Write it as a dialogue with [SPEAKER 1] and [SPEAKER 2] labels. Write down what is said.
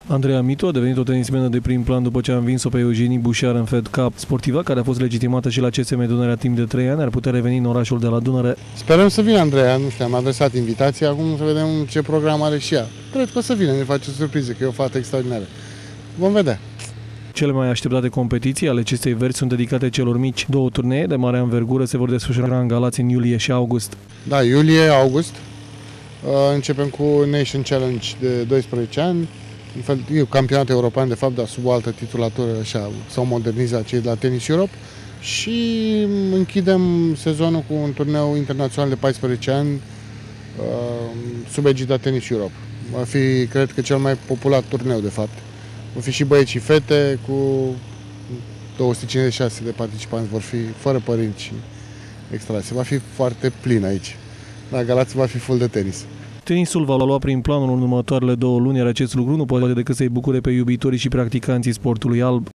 [SPEAKER 1] Andreea Mitu a devenit o tenismenă de prim plan după ce a învins-o pe Eugenie Bușar în Fed Cup. Sportiva, care a fost legitimată și la CSM Dunărea timp de 3 ani, ar putea reveni în orașul de la Dunăre.
[SPEAKER 2] Sperăm să vină Andreea, nu știu, am adresat invitația, acum să vedem ce program are și ea. Cred că o să vină, ne face o surpriză, că e o fată extraordinară. Vom vedea.
[SPEAKER 1] Cele mai așteptate competiții ale Cestei Verzi sunt dedicate celor mici. 2 turnee de mare anvergură se vor desfășura în Galați în iulie și august.
[SPEAKER 2] Da, iulie-august. Începem cu Nation Challenge de 12 ani. Un fel, e un campionat european, de fapt, dar sub o altă titulatură, așa, s-au modernizat cei de la Tennis Europe. Și închidem sezonul cu un turneu internațional de 14 ani sub egida Tennis Europe. Va fi, cred că, cel mai popular turneu, de fapt. Vor fi și băieți și fete, cu 256 de participanți, vor fi fără părinți și extrase. Va fi foarte plin aici. La Galați va fi full de tenis.
[SPEAKER 1] Tenisul va lua prin planul în următoarele 2 luni, iar acest lucru nu poate decât să-i bucure pe iubitorii și practicanții sportului alb.